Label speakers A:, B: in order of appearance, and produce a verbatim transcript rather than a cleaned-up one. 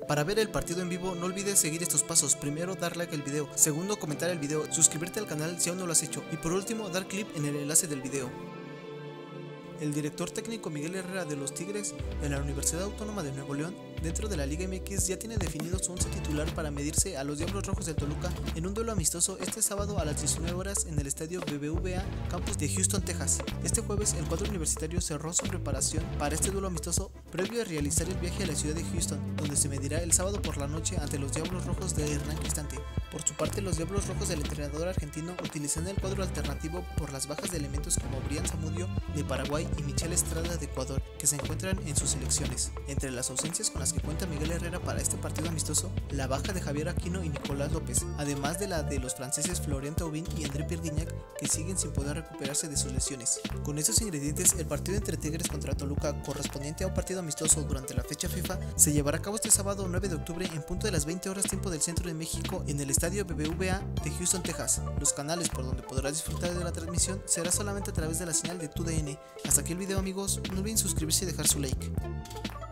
A: Para ver el partido en vivo no olvides seguir estos pasos. Primero, dar like al video. Segundo, comentar el video. Suscribirte al canal si aún no lo has hecho. Y por último, dar clic en el enlace del video. El director técnico Miguel Herrera de los Tigres de la Universidad Autónoma de Nuevo León, dentro de la Liga M X, ya tiene definido su once titular para medirse a los Diablos Rojos de Toluca en un duelo amistoso este sábado a las diecinueve horas en el estadio B B V A Campus de Houston, Texas. Este jueves el cuadro universitario cerró su preparación para este duelo amistoso previo a realizar el viaje a la ciudad de Houston, donde se medirá el sábado por la noche ante los Diablos Rojos de Hernán Cristante. Por su parte, los Diablos Rojos del entrenador argentino utilizan el cuadro alternativo por las bajas de elementos como Brian Zamudio de Paraguay y Michel Estrada de Ecuador, que se encuentran en sus selecciones. Entre las ausencias con las que cuenta Miguel Herrera para este partido amistoso, la baja de Javier Aquino y Nicolás López, además de la de los franceses Florent Thauvin y André Pierre Gignac, que siguen sin poder recuperarse de sus lesiones. Con estos ingredientes, el partido entre Tigres contra Toluca, correspondiente a un partido amistoso durante la fecha FIFA, se llevará a cabo este sábado nueve de octubre en punto de las veinte horas tiempo del centro de México en el estadio B B V A de Houston, Texas. Los canales por donde podrás disfrutar de la transmisión será solamente a través de la señal de TUDN. Hasta aquí el video, amigos, no olviden suscribirse y dejar su like.